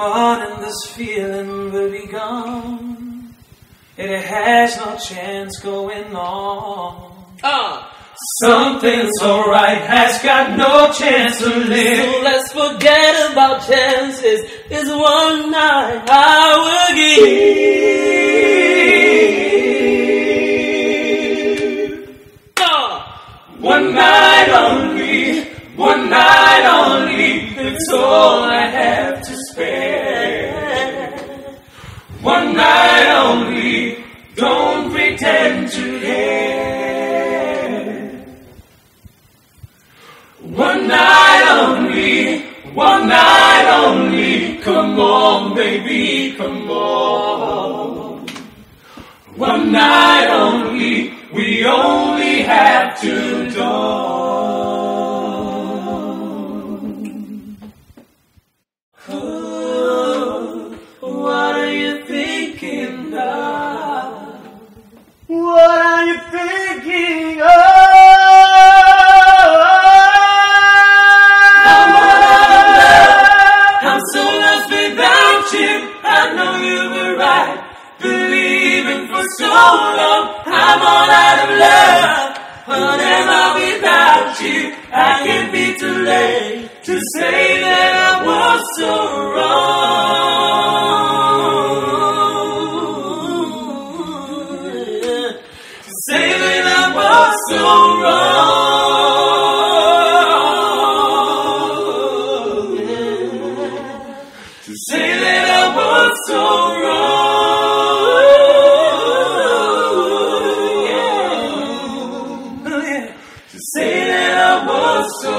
on and this feeling will be gone. It has no chance going on. Something so right has got no chance to live. So let's forget about chances. It's one night I will give. One night only, one night only. It's all I have to spare. One night only, don't pretend to care. One night only, come on baby, come on. One night only, we only have to dawn. What are you thinking of? What are you thinking of? I'm so lost without you. I know you were right, believing for so long. I'm all out of love. But am I without you? I can't be too late to say that I was so wrong. To say that I was so wrong. To say that I was so wrong. To say that I was so